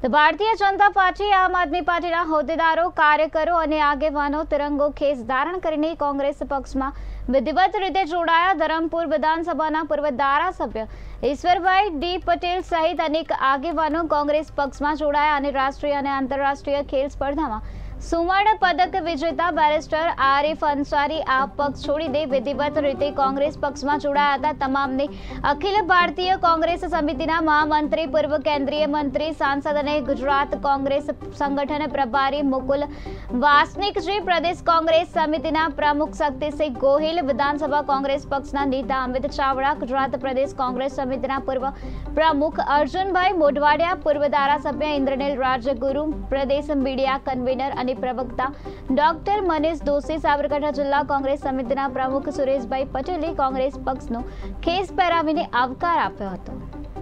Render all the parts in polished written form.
તો ભારતીય જનતા પાર્ટી આમ આદમી પાર્ટીના હોદ્દેદારો, કાર્યકરો અને આગેવાનો તિરંગો ખેસ ધારણ કરીને કોંગ્રેસ પક્ષમાં વિધિવત રીતે જોડાયા। ધરમપુર વિધાનસભાના પૂર્વ ધારાસભ્ય ઈશ્વરભાઈ ડી પટેલ સહિત અનેક આગેવાનો કોંગ્રેસ પક્ષમાં જોડાયા અને રાષ્ટ્રીય અને આંતરરાષ્ટ્રીય ખેલ સ્પર્ધામાં સુવર્ણ પદક વિજેતા બેરિસ્ટર આરિફ અંસારી આ પક્ષ છોડી દે વિધિવત રીતે કોંગ્રેસ પક્ષમાં જોડાયા હતા। તમામને અખિલ ભારતીય કોંગ્રેસ સમિતિના મહામંત્રી, પૂર્વ કેન્દ્રીય મંત્રી, સાંસદ અને ગુજરાત કોંગ્રેસ સંગઠન પ્રભારી મુકુલ વાસનિકજી, પ્રદેશ કોંગ્રેસ સમિતિના પ્રમુખ શક્તિસિંહ ગોહિલ, વિધાનસભા કોંગ્રેસ પક્ષના નેતા અમિત ચાવડા, ગુજરાત પ્રદેશ કોંગ્રેસ સમિતિના પૂર્વ પ્રમુખ અર્જુનભાઈ મોઢવાડિયા, પૂર્વ ધારાસભ્ય ઇન્દ્રનીલ રાજગુરુ, પ્રદેશ મીડિયા કન્વીનર અને પ્રવક્તા ડોક્ટર મનીષ દોશી, સાબરકાંઠા જિલ્લા કોંગ્રેસ સમિતિના પ્રમુખ સુરેશભાઈ પટેલે કોંગ્રેસ પક્ષનો ખેસ પહેરાવીને આવકાર આપ્યો હતો।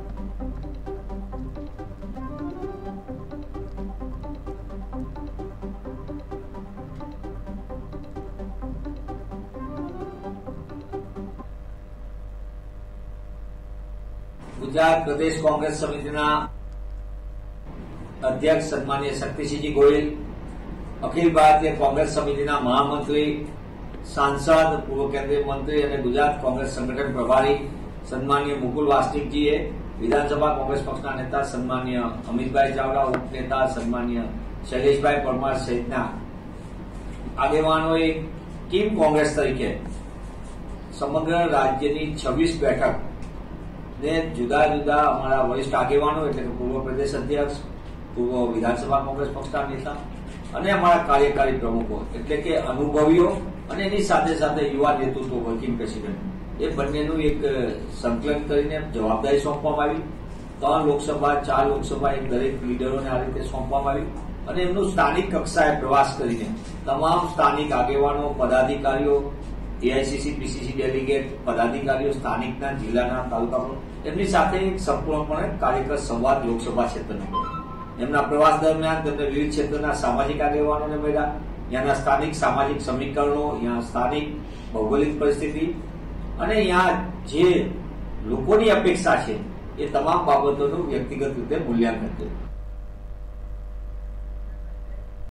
गुजरात प्रदेश कांग्रेस समितिना अध्यक्ष सन्मान्य शक्तिसिंह गोयल, अखिल भारतीय कांग्रेस समितिना महामंत्री, सांसद, पूर्व केंद्रीय मंत्री और गुजरात कांग्रेस संगठन प्रभारी सन्मान्य मुकुल वासनिकजीए, विधानसभा कांग्रेस पक्षना नेता सन्मान्य अमितभाई चावड़ा, उपनेता सन्मान्य शैलेषभाई परमार सहितना आगेवानोए टीम कांग्रेस तरीके समग्र राज्यनी 26 बैठक ने जुदा जुदा अमरा वरिष्ठ आगेवानो एटले पूर्व प्रदेश अध्यक्ष, पूर्व विधानसभा कांग्रेस पक्षना नेता અને અમારા કાર્યકારી પ્રમુખો એટલે કે અનુભવીઓ અને એની સાથે સાથે યુવા નેતૃત્વ, વર્કિંગ પ્રેસિડેન્ટ એ બંનેનું એક સંકલન કરીને જવાબદારી સોંપવામાં આવી। 3 લોકસભા 4 લોકસભા એક દરેક લીડરોને આ રીતે સોંપવામાં આવી અને એમનું સ્થાનિક કક્ષાએ પ્રવાસ કરીને તમામ સ્થાનિક આગેવાનો, પદાધિકારીઓ, એઆઈસીસી, પીસીસી ડેલિગેટ, પદાધિકારીઓ સ્થાનિકના, જિલ્લાના, તાલુકાના એમની સાથે એક સંપૂર્ણપણે કાર્યકર સંવાદ લોકસભા ક્ષેત્રનો કર્યો। એમના પ્રવાસ દરમિયાન તેમને વિવિધ ક્ષેત્રના સામાજિક આગેવાનોને મળ્યા, ત્યાંના સ્થાનિક સામાજિક સમીકરણો, ત્યાં સ્થાનિક ભૌગોલિક પરિસ્થિતિ અને ત્યાં જે લોકોની અપેક્ષા છે એ તમામ બાબતોનું વ્યક્તિગત રીતે મૂલ્યાંકન કર્યું।